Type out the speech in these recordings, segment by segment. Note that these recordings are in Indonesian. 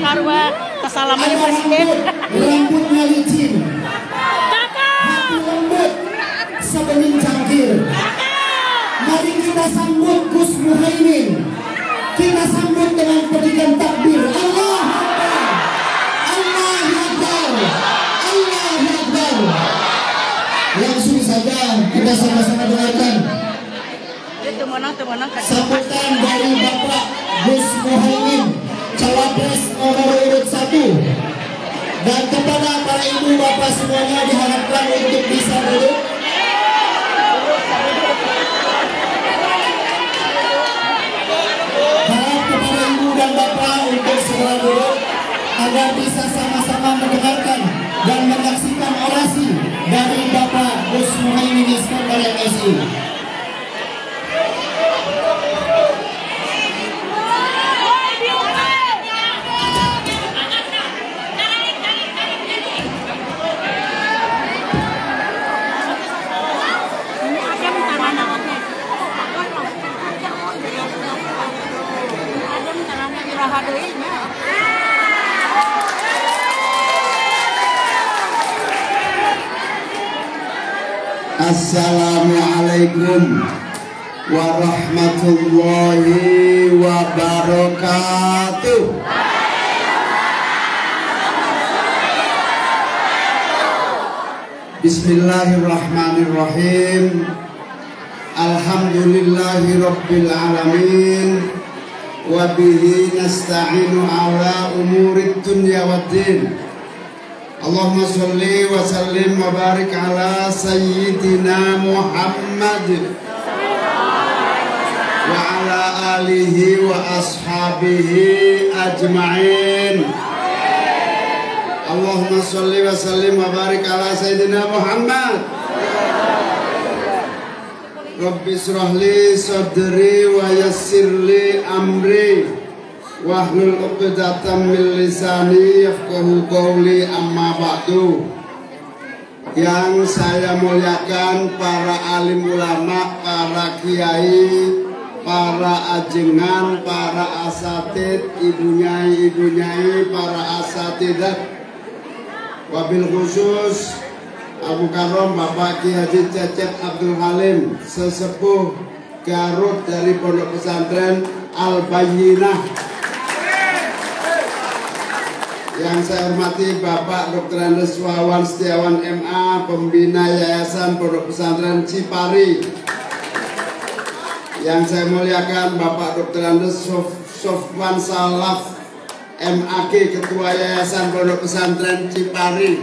marwah kesalamannya presiden. Rambutnya licin, hati lembut, sebening cangkir. Mari kita sambut Gus Muhaimin. Kita sambut dengan petikan takbir. Allah Akbar, Allah Akbar, Allah Akbar. Langsung saja kita sama-sama doakan sambutan dari Bapak Gus Muhaimin, Cawapres nomor urut 1. Dan kepada para ibu bapak semuanya diharapkan untuk bisa duduk. Harap kepada ibu dan bapak untuk segera duduk agar bisa sama-sama mendengarkan dan menyaksikan orasi dari Bapak Gus Muhaimin Iskandar MSI. Assalamualaikum warahmatullahi wabarakatuh. Bismillahirrahmanirrahim. Alhamdulillahi rabbil alamin. Wabihi nasta'inu ala umurid dunya waddin. Allahumma sholli wa sallim wa barik ala sayyidina Muhammad wa ala alihi wa ashabihi ajma'in. Allahumma sholli wa sallim wa barik ala sayyidina Muhammad. Rabbi shrah li sadri wa yassir li amri wahlul 'uqdatam min lisani yafqahu qawli, amma ba'du. Yang saya muliakan para alim ulama, para kiai, para ajengan, para asatid, ibu-nyai, para asatidat, wabil khusus Abu Karom Bapak Ki Haji Cecep Abdul Halim, sesepuh Garut dari Pondok Pesantren Al-Bayyinah. Yang saya hormati Bapak Dr. Andes Wawan Setiawan MA, Pembina Yayasan Pondok Pesantren Cipari. Yang saya muliakan Bapak Dr. Andes Sofwan Salaf MAK, Ketua Yayasan Pondok Pesantren Cipari.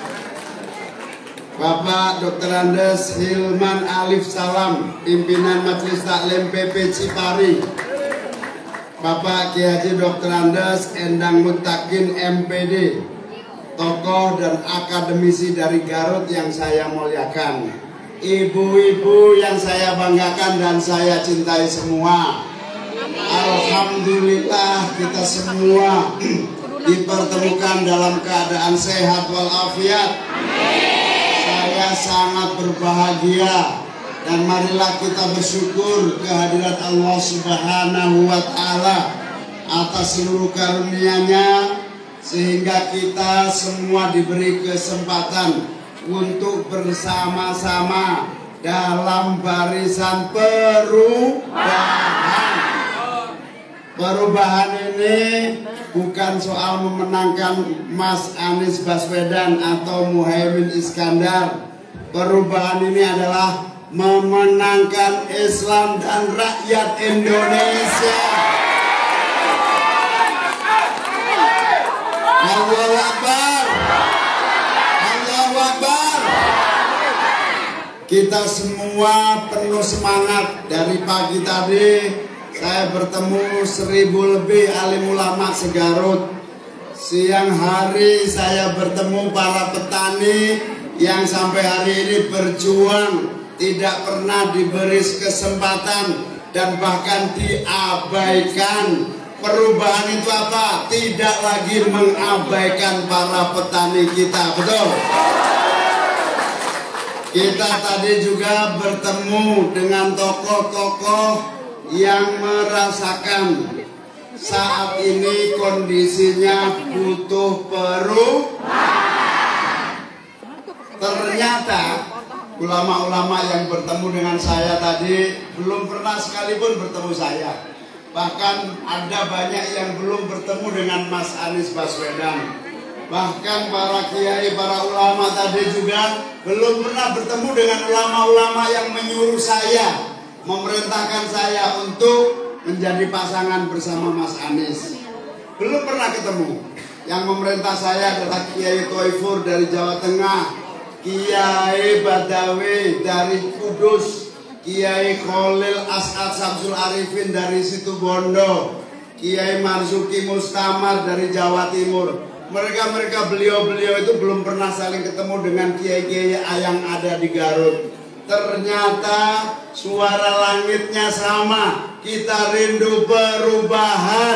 Bapak Dr. Andes Hilman Alif Salam, Pimpinan Majelis Taklim PP Cipari. Bapak Ki Haji Dr. Andes Endang Mutakin MPD, tokoh dan akademisi dari Garut yang saya muliakan. Ibu-ibu yang saya banggakan dan saya cintai semua. Alhamdulillah kita semua dipertemukan dalam keadaan sehat walafiat. Saya sangat berbahagia. Dan marilah kita bersyukur kehadirat Allah Subhanahu wa Ta'ala atas seluruh karunia-Nya, sehingga kita semua diberi kesempatan untuk bersama-sama dalam barisan perubahan. Perubahan ini bukan soal memenangkan Mas Anies Baswedan atau Muhaimin Iskandar. Perubahan ini adalah memenangkan Islam dan rakyat Indonesia. Allahu Akbar, Allahu Akbar. Kita semua penuh semangat. Dari pagi tadi saya bertemu 1000 lebih alim ulama se-Garut. Siang hari saya bertemu para petani yang sampai hari ini berjuang, tidak pernah diberi kesempatan dan bahkan diabaikan. Perubahan itu apa? Tidak lagi mengabaikan para petani kita, betul? Kita tadi juga bertemu dengan tokoh-tokoh yang merasakan saat ini kondisinya butuh perubahan. Ternyata ulama-ulama yang bertemu dengan saya tadi belum pernah sekalipun bertemu saya. Bahkan ada banyak yang belum bertemu dengan Mas Anies Baswedan. Bahkan para kiai, para ulama tadi juga belum pernah bertemu dengan ulama-ulama yang menyuruh saya, memerintahkan saya untuk menjadi pasangan bersama Mas Anies. Belum pernah ketemu. Yang memerintah saya adalah Kiai Toifur dari Jawa Tengah, Kiai Badawi dari Kudus, Kiai Khalil As'ad Samsul Arifin dari Situbondo, Kiai Marzuki Mustamar dari Jawa Timur. Mereka beliau-beliau itu belum pernah saling ketemu dengan kiai-kiai yang ada di Garut. Ternyata suara langitnya sama. Kita rindu perubahan.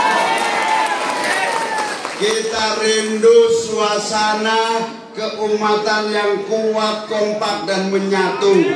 Kita rindu suasana keumatan yang kuat, kompak dan menyatu.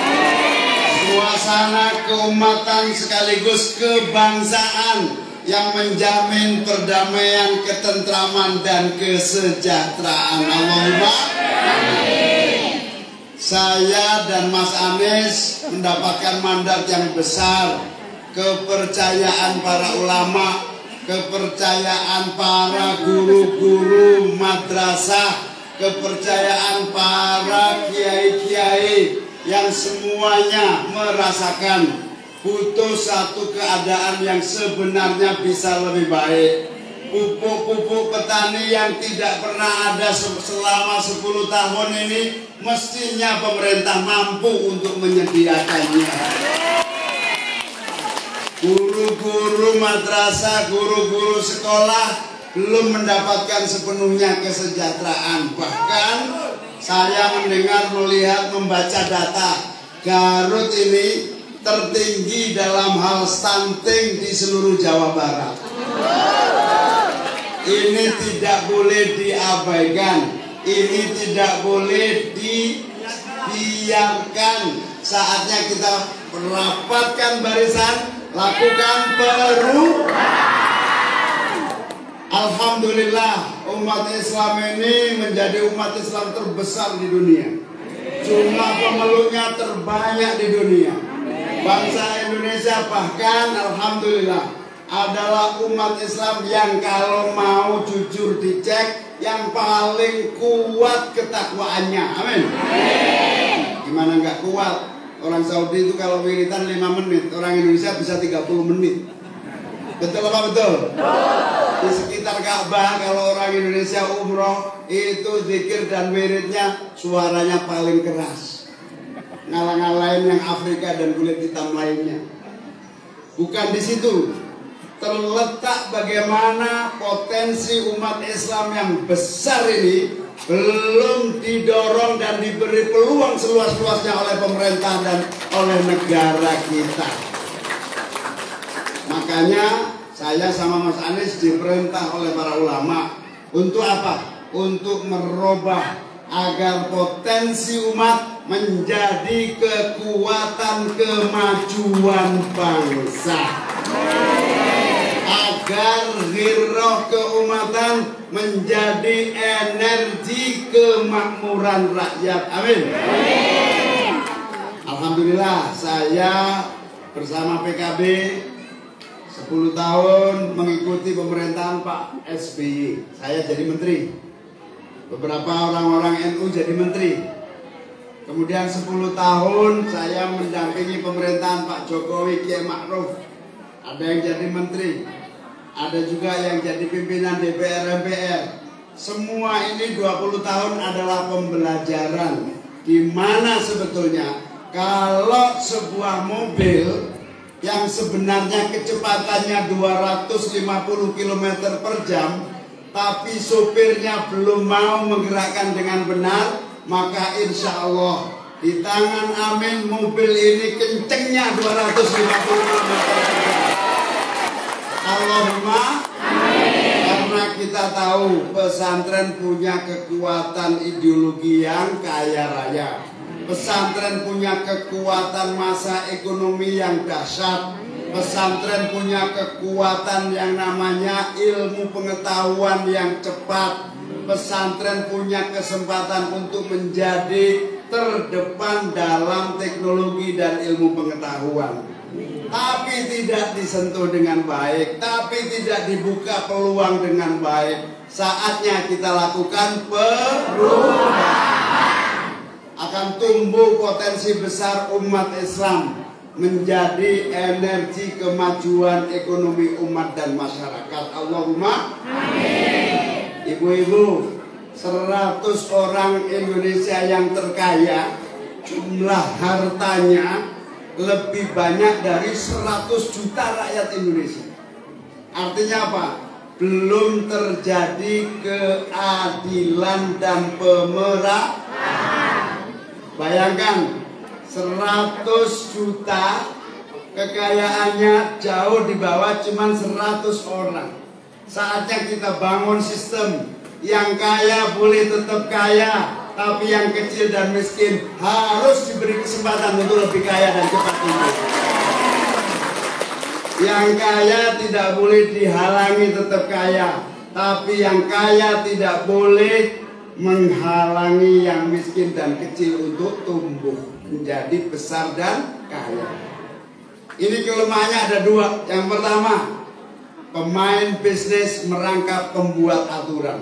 Suasana keumatan sekaligus kebangsaan yang menjamin perdamaian, ketentraman dan kesejahteraan. Allahumma amin. Saya dan Mas Anies mendapatkan mandat yang besar, kepercayaan para ulama, kepercayaan para guru-guru madrasah, kepercayaan para kiai-kiai yang semuanya merasakan butuh satu keadaan yang sebenarnya bisa lebih baik. Pupuk-pupuk petani yang tidak pernah ada selama 10 tahun ini mestinya pemerintah mampu untuk menyediakannya. Guru-guru madrasah, guru-guru sekolah belum mendapatkan sepenuhnya kesejahteraan. Bahkan saya mendengar, melihat, membaca data Garut ini tertinggi dalam hal stunting di seluruh Jawa Barat. Ini tidak boleh diabaikan. Ini tidak boleh dibiarkan. Saatnya kita merapatkan barisan, lakukan perubahan. Alhamdulillah, umat Islam ini menjadi umat Islam terbesar di dunia. Jumlah pemeluknya terbanyak di dunia. Bangsa Indonesia bahkan alhamdulillah adalah umat Islam yang kalau mau jujur dicek yang paling kuat ketakwaannya. Amin. Gimana nggak kuat? Orang Saudi itu kalau wiridan 5 menit, orang Indonesia bisa 30 menit. Betul apa betul? Di sekitar Ka'bah kalau orang Indonesia umroh itu zikir dan wiridnya suaranya paling keras. Ngalah-ngalahin yang Afrika dan kulit hitam lainnya. Bukan di situ terletak bagaimana potensi umat Islam yang besar ini belum didorong dan diberi peluang seluas-luasnya oleh pemerintah dan oleh negara kita. Makanya saya sama Mas Anies diperintah oleh para ulama untuk apa? Untuk merubah agar potensi umat menjadi kekuatan kemajuan bangsa, agar giroh keumatan menjadi energi kemakmuran rakyat. Amin. Alhamdulillah saya bersama PKB 10 tahun mengikuti pemerintahan Pak SBY. Saya jadi menteri, beberapa orang-orang NU jadi menteri. Kemudian 10 tahun saya mendampingi pemerintahan Pak Jokowi, Kiai Ma'ruf. Ada yang jadi menteri, ada juga yang jadi pimpinan DPR MPR. Semua ini 20 tahun adalah pembelajaran di mana sebetulnya kalau sebuah mobil yang sebenarnya kecepatannya 250 km per jam tapi sopirnya belum mau menggerakkan dengan benar, maka insya Allah di tangan Amin mobil ini kencengnya 250 km per jam. Allahumma amin. Karena kita tahu pesantren punya kekuatan ideologi yang kaya raya. Pesantren punya kekuatan masa ekonomi yang dahsyat. Pesantren punya kekuatan yang namanya ilmu pengetahuan yang cepat. Pesantren punya kesempatan untuk menjadi terdepan dalam teknologi dan ilmu pengetahuan. Tapi tidak disentuh dengan baik, tapi tidak dibuka peluang dengan baik. Saatnya kita lakukan perubahan. Akan tumbuh potensi besar umat Islam menjadi energi kemajuan ekonomi umat dan masyarakat. Allahumma amin. Ibu-ibu, 100 orang Indonesia yang terkaya, jumlah hartanya lebih banyak dari 100 juta rakyat Indonesia. Artinya apa? Belum terjadi keadilan dan pemerataan. Bayangkan, 100 juta kekayaannya jauh di bawah cuman 100 orang. Saatnya kita bangun sistem yang kaya boleh tetap kaya, tapi yang kecil dan miskin harus diberi kesempatan untuk lebih kaya dan cepat tumbuh. Yang kaya tidak boleh dihalangi tetap kaya, tapi yang kaya tidak boleh menghalangi yang miskin dan kecil untuk tumbuh menjadi besar dan kaya. Ini kelemahannya ada dua. Yang pertama, pemain bisnis merangkap pembuat aturan.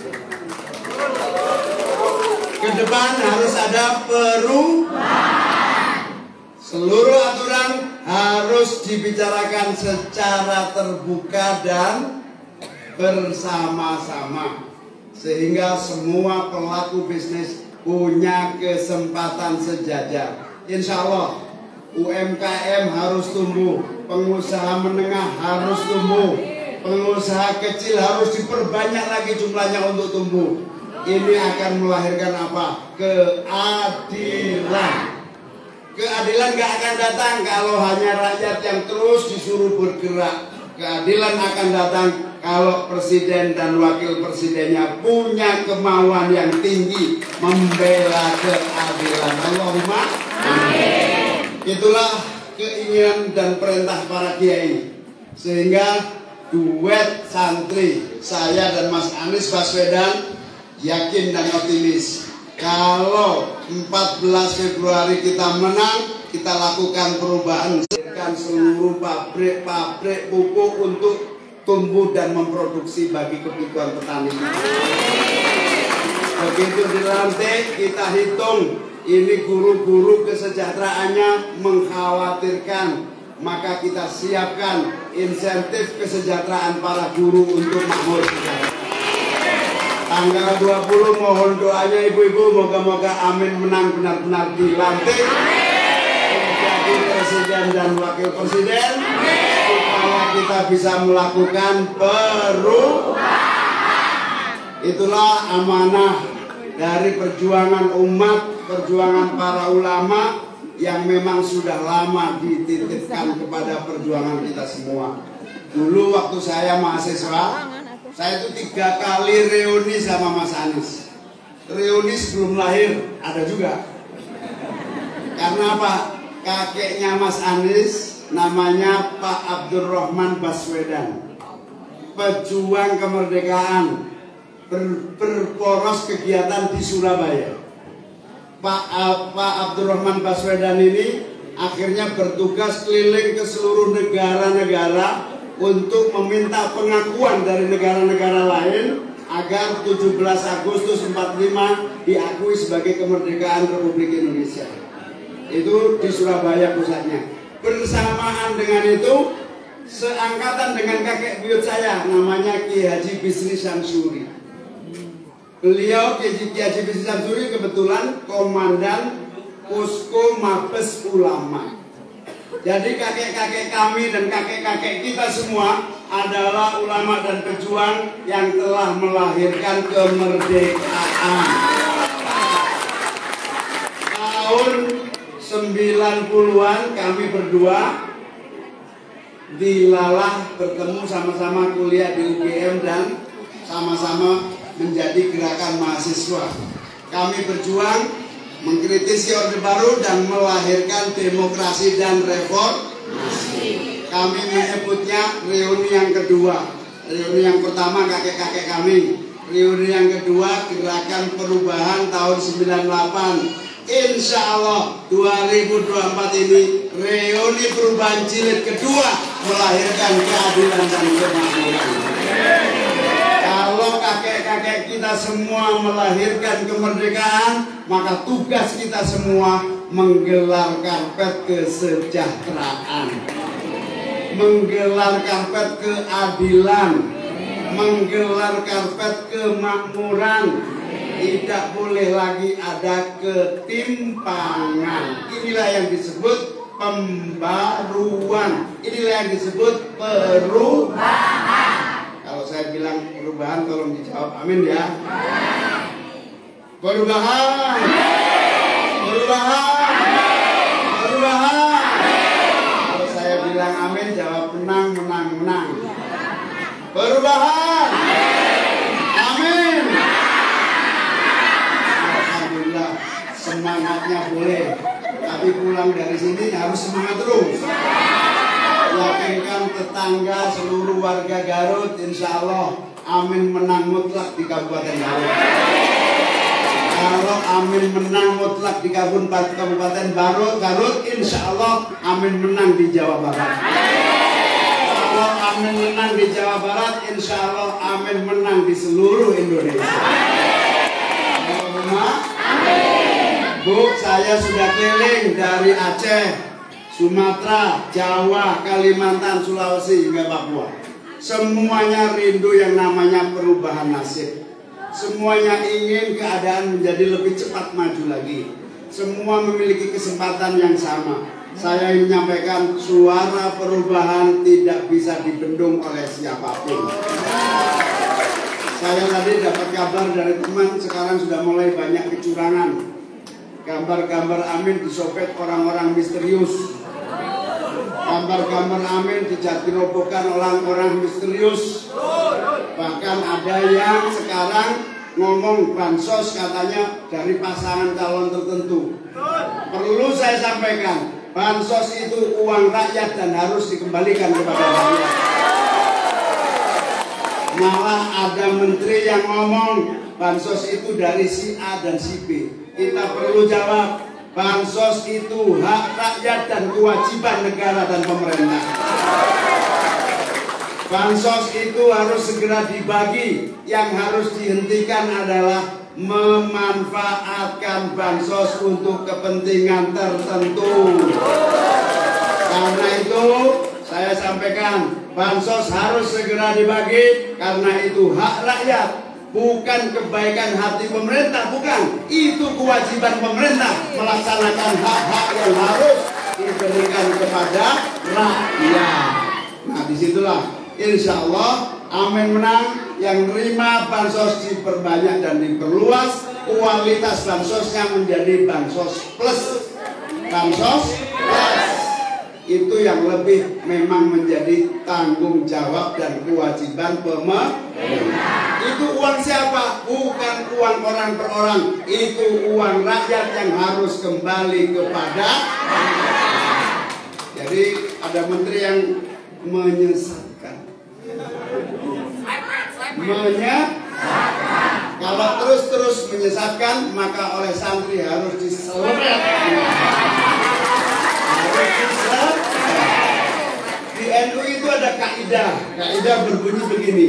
Ke depan harus ada perubahan. Seluruh aturan harus dibicarakan secara terbuka dan bersama-sama, sehingga semua pelaku bisnis punya kesempatan sejajar. Insya Allah UMKM harus tumbuh, pengusaha menengah harus tumbuh, pengusaha kecil harus diperbanyak lagi jumlahnya untuk tumbuh. Ini akan melahirkan apa? Keadilan. Keadilan gak akan datang kalau hanya rakyat yang terus disuruh bergerak. Keadilan akan datang kalau presiden dan wakil presidennya punya kemauan yang tinggi membela keadilan. Allahumma amin. Itulah keinginan dan perintah para kiai. Sehingga duet santri saya dan Mas Anies Baswedan yakin dan optimis kalau 14 Februari kita menang, kita lakukan perubahan. Seluruh pabrik pupuk untuk tumbuh dan memproduksi bagi kebutuhan petani. Begitu dilantik, kita hitung ini guru-guru kesejahteraannya mengkhawatirkan, maka kita siapkan insentif kesejahteraan para guru untuk makmur. Tanggal 20 mohon doanya ibu-ibu, moga-moga Amin menang benar-benar dilantik menjadi presiden dan wakil presiden, supaya kita bisa melakukan perubahan. Itulah amanah dari perjuangan umat, perjuangan para ulama yang memang sudah lama dititipkan kepada perjuangan kita semua. Dulu waktu saya mahasiswa, saya itu 3 kali reuni sama Mas Anies. Reuni sebelum lahir ada juga. Karena apa? Kakeknya Mas Anies namanya Pak Abdurrahman Baswedan, pejuang kemerdekaan, berporos kegiatan di Surabaya. Pak Abdurrahman Baswedan ini akhirnya bertugas keliling ke seluruh negara-negara untuk meminta pengakuan dari negara-negara lain agar 17 Agustus 45 diakui sebagai kemerdekaan Republik Indonesia. Itu di Surabaya pusatnya. Bersamaan dengan itu, seangkatan dengan kakek buyut saya, namanya Ki Haji Bisri Syamsuri. Beliau Ki Haji Bisri Syamsuri kebetulan komandan Posko Mabes Ulama. Jadi kakek-kakek kami dan kakek-kakek kita semua adalah ulama dan pejuang yang telah melahirkan kemerdekaan. Tahun 90-an kami berdua dilalah bertemu sama-sama kuliah di UGM dan sama-sama menjadi gerakan mahasiswa. Kami berjuang mengkritisi Orde Baru dan melahirkan demokrasi dan reformasi. kami menyebutnya reuni yang kedua. Reuni yang pertama kakek-kakek kami. Reuni yang kedua Gerakan Perubahan tahun 98. Insya Allah 2024 ini reuni perubahan jilid kedua melahirkan keadilan dan kemakmuran. Kalau kakek-kakek kita semua melahirkan kemerdekaan, maka tugas kita semua menggelar karpet kesejahteraan, menggelar karpet keadilan, menggelar karpet kemakmuran. Tidak boleh lagi ada ketimpangan. Inilah yang disebut pembaruan. Inilah yang disebut perubahan. Kalau saya bilang perubahan, tolong dijawab amin ya. Perubahan. Perubahan. Perubahan. Kalau saya bilang amin, jawab menang, menang, menang. Perubahan. Amin. Alhamdulillah, semangatnya boleh, tapi pulang dari sini harus semangat terus. Yakinkan tetangga, seluruh warga Garut, insya Allah amin menang mutlak di Kabupaten Garut. Kalau amin menang mutlak di Kabupaten Garut, insya Allah amin menang di Jawa Barat. Kalau amin menang di Jawa Barat, insya Allah amin menang di seluruh Indonesia. Bu, saya sudah keliling dari Aceh, Sumatera, Jawa, Kalimantan, Sulawesi, hingga Papua. Semuanya rindu yang namanya perubahan nasib. Semuanya ingin keadaan menjadi lebih cepat maju lagi. Semua memiliki kesempatan yang sama. Saya ingin menyampaikan suara perubahan tidak bisa dibendung oleh siapapun. Saya tadi dapat kabar dari teman, sekarang sudah mulai banyak kecurangan. Gambar-gambar amin disopet orang-orang misterius. Gambar-gambar amin dijadirobohkan orang-orang misterius. Bahkan ada yang sekarang ngomong bansos katanya dari pasangan calon tertentu. Perlu saya sampaikan, bansos itu uang rakyat dan harus dikembalikan kepada rakyat. Malah ada menteri yang ngomong bansos itu dari si A dan si B. Kita perlu jawab, bansos itu hak rakyat dan kewajiban negara dan pemerintah. Bansos itu harus segera dibagi. Yang harus dihentikan adalah memanfaatkan bansos untuk kepentingan tertentu. Karena itu saya sampaikan, bansos harus segera dibagi karena itu hak rakyat, bukan kebaikan hati pemerintah, bukan. Itu kewajiban pemerintah melaksanakan hak-hak yang harus diberikan kepada rakyat. Nah, disitulah insya Allah amin menang. Yang nerima bansos diperbanyak dan diperluas, kualitas bansosnya menjadi bansos plus. Bansos plus itu yang lebih memang menjadi tanggung jawab dan kewajiban pemerintah. Itu uang siapa? Bukan uang orang per orang. Itu uang rakyat yang harus kembali kepada rakyat. Jadi ada menteri yang menyesatkan. Kalau terus-terus menyesatkan, maka oleh santri harus diselepet. Di NU itu ada kaidah. Kaidah berbunyi begini.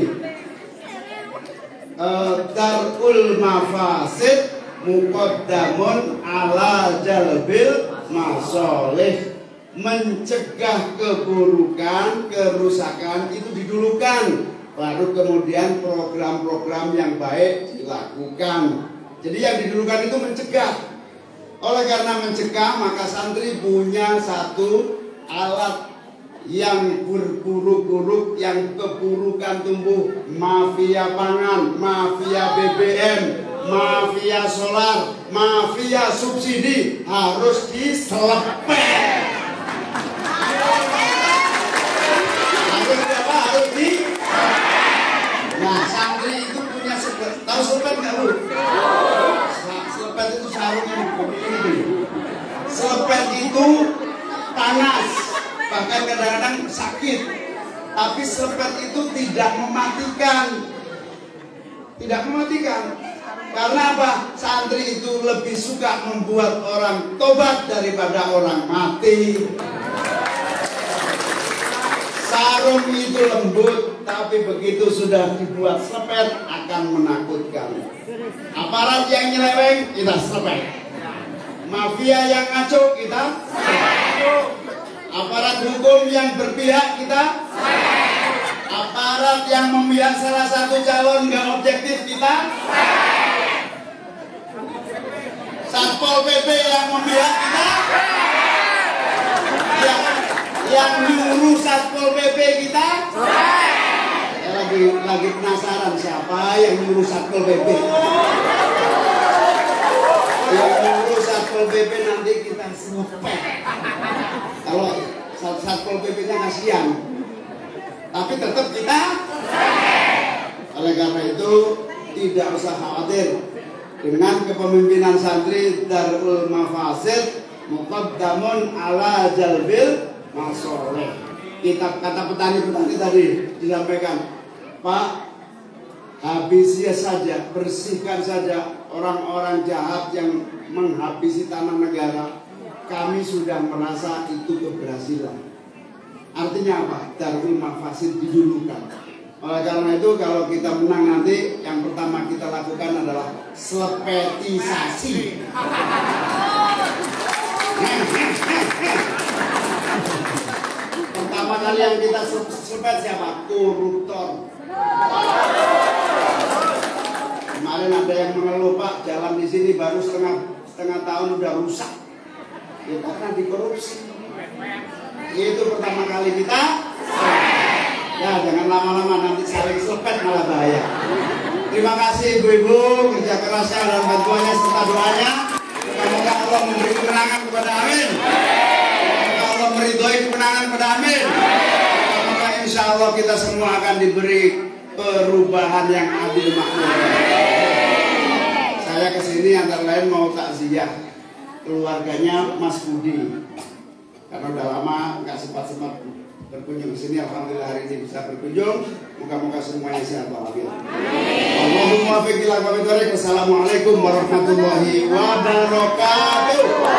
Darul mafasid muqaddamun ala jalbil masolih. Mencegah keburukan, kerusakan itu didulukan. Lalu kemudian program-program yang baik dilakukan. Jadi yang didulukan itu mencegah. Oleh karena mencegah, maka santri punya satu alat yang berburuk-buruk, yang keburukan tumbuh. Mafia pangan, mafia BBM, mafia solar, mafia subsidi harus diselepet. Harus di. Nah, santri itu punya selepet. Tahu selepet nggak lu? Selepet itu sarung yang begini. Selepet itu panas. bahkan kadang-kadang sakit. Tapi selepet itu tidak mematikan. Tidak mematikan. Karena apa? Santri itu lebih suka membuat orang tobat daripada orang mati. Sarung itu lembut, tapi begitu sudah dibuat selepet akan menakutkan. Aparat yang nyeleweng kita selepet. Mafia yang ngaco kita selepet. Aparat hukum yang berpihak kita selepet. Aparat yang memihak salah satu calon nggak objektif kita selepet. Satpol PP yang memihak kita yang nyuruh Satpol PP kita saya lagi penasaran siapa yang nyuruh Satpol PP. Yang nyuruh Satpol PP nanti kita selepet. Kalau Satpol PP-nya kasihan, tapi tetap kita. Oleh karena itu tidak usah khawatir dengan kepemimpinan santri Darul Mafasid muqaddamun ala jalbil masoleh. Kitab kata petani tadi disampaikan, Pak, habisi saja, bersihkan saja orang-orang jahat yang menghabisi tanah negara. Kami sudah merasa itu keberhasilan. Artinya apa? Darul Mafasid didulukan. Oleh karena itu kalau kita menang nanti, yang pertama kita lakukan adalah selepetisasi. Pertama kali yang kita selepet siapa? Koruptor. Kemarin ada yang mengeluh, Pak, jalan di sini baru setengah tahun udah rusak. Ya karena dikorupsi. Itu pertama kali kita. Ya jangan lama-lama, nanti saling selepet malah bahaya. Terima kasih ibu-ibu kerja kerasnya dan bantuannya serta doanya. Semoga Allah memberi kemenangan kepada amin. Semoga Allah meridhoi kemenangan kepada amin. Semoga insya Allah kita semua akan diberi perubahan yang adil makmur. Saya kesini antara lain mau takziah keluarganya Mas Budi. Karena udah lama nggak sempat berkunjung ke sini, alhamdulillah hari ini bisa berkunjung. Moga-moga semuanya sehat walafiat. Allahumma fiqh ila aqwamit thoriq. Assalamualaikum warahmatullahi wabarakatuh.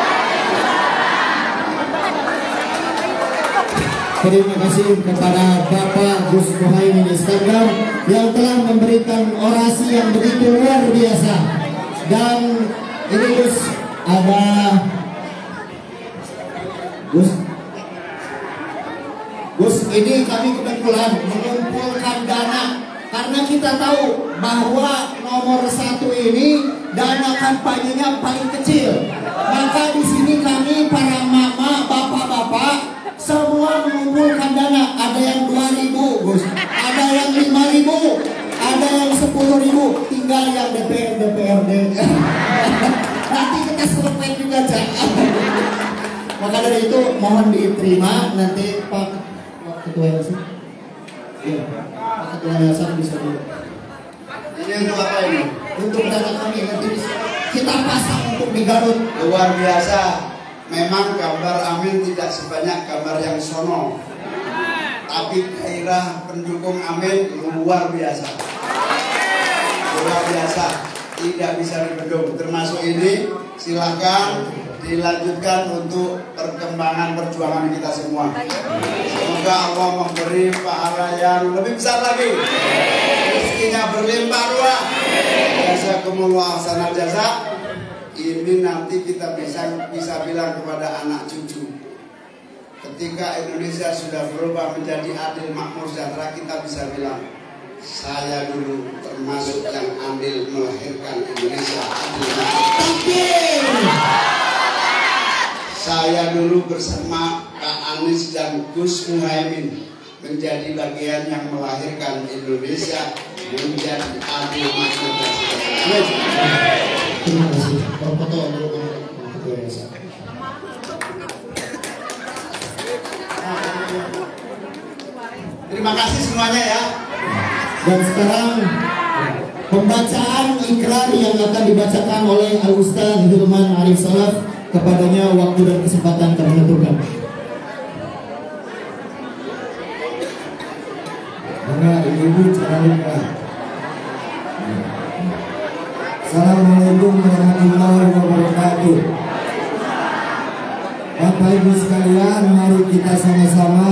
Terima kasih kepada Bapak Gus Muhaimin Iskandar yang telah memberikan orasi yang begitu luar biasa. Dan ini Gus, ada Gus, ini kami kebetulan mengumpulkan dana karena kita tahu bahwa nomor 1 ini dana kampanyenya paling kecil. Maka di sini kami para mama, bapak-bapak semua mengumpulkan dana. Ada yang 2.000, Gus, ada yang 5.000, ada yang 10.000, tinggal yang DPRD. Nanti kita selepet juga, Cak. Maka dari itu mohon diterima nanti Pak Ketua Yayasan. Iya, Pak Ketua Yayasan bisa dulu. Ini untuk apa ini? Untuk dana kami nanti bisa kita pasang untuk di Garut. Luar biasa. Memang gambar Amin tidak sebanyak gambar yang sono, tapi gairah pendukung Amin luar biasa. Luar biasa, tidak bisa dibendung. Termasuk ini, silakan dilanjutkan untuk perkembangan perjuangan kita semua. Semoga Allah memberi pahala yang lebih besar lagi, rezekinya berlimpah ruah. Jazakumullah hasanal jazak. Ini nanti kita bisa bilang kepada anak cucu, ketika Indonesia sudah berubah menjadi adil makmur sejahtera, kita bisa bilang, saya dulu termasuk yang andil melahirkan Indonesia adil makmur. Saya dulu bersama Pak Anies dan Gus Muhaimin menjadi bagian yang melahirkan Indonesia menjadi adil makmur dan sejahtera. Terima kasih. Foto dulu Ketua Yayasan. Terima kasih semuanya ya. Dan sekarang pembacaan ikrar yang akan dibacakan oleh Al-Ustaz Hilman Arif Salaf. Kepadanya waktu dan kesempatan kami tentukan. Enggak, ibu jangan lupa. Assalamualaikum warahmatullahi wabarakatuh. Bapak Ibu sekalian, mari kita sama-sama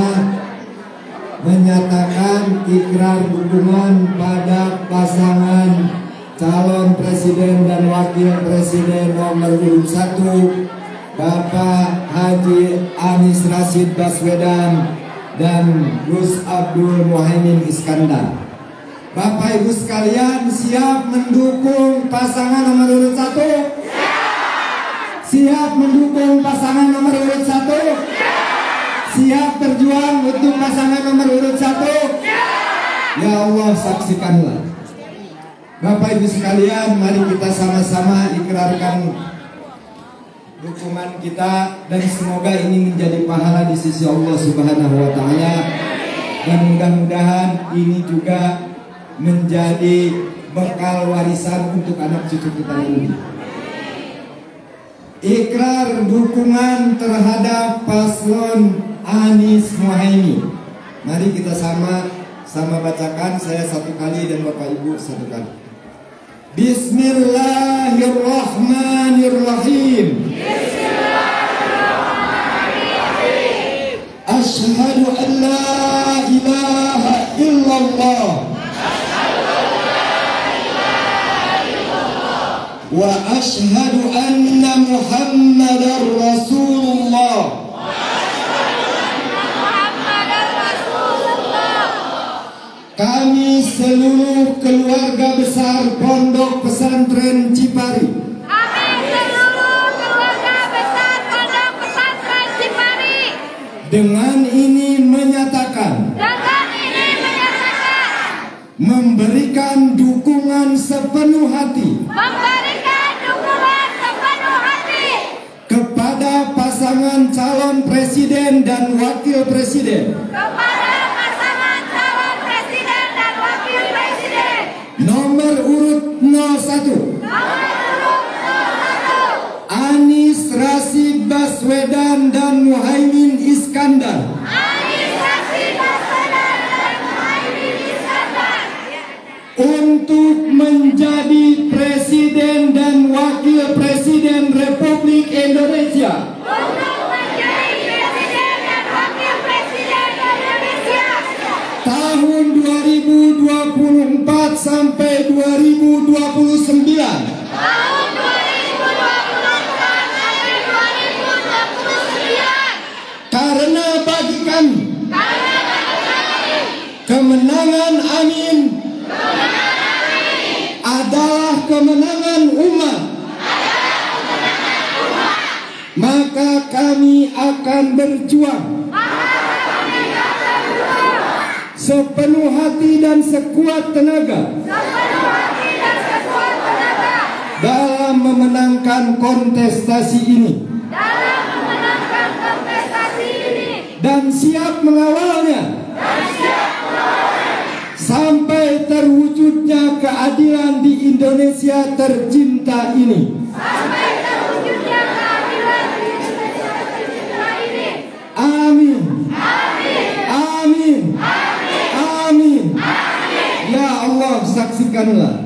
menyatakan ikrar dukungan pada pasangan calon presiden dan wakil presiden nomor urut 1 Bapak Haji Anies Rashid Baswedan dan Gus Abdul Muhaimin Iskandar. Bapak Ibu sekalian, siap mendukung pasangan nomor urut 1? Siap mendukung pasangan nomor urut 1? Siap berjuang untuk pasangan nomor urut 1? Ya Allah, saksikanlah. Bapak Ibu sekalian, mari kita sama-sama ikrarkan dukungan kita, dan semoga ini menjadi pahala di sisi Allah Subhanahu wa Ta'ala, dan mudah-mudahan ini juga menjadi bekal warisan untuk anak cucu kita ini. Ikrar dukungan terhadap paslon Anies Muhaimin. Mari kita sama bacakan, saya satu kali dan Bapak Ibu satu kali. Bismillahirrahmanirrahim. Asyhadu an la ilaha illallah wa asyhadu anna Muhammadar Rasulullah. Kami seluruh keluarga besar Pondok Pesantren Cipari. Dengan ini menyatakan. Memberikan dukungan sepenuh hati. Kepada pasangan calon presiden dan wakil presiden. Nomor urut 01 Anies Rashid Baswedan dan Muhaimin Iskandar. Untuk menjadi presiden dan wakil presiden Republik Indonesia. Tahun 2024 sampai 2029. Tahun 2024 sampai 2029. Karena bagi kami, kemenangan Amin adalah kemenangan umat. Maka kami akan berjuang sepenuh hati dan sekuat tenaga dalam memenangkan kontestasi ini, dan siap mengawalnya sampai terwujudnya keadilan di Indonesia tercinta ini. Amin. Amin. Amin. Ya Allah, saksikanlah.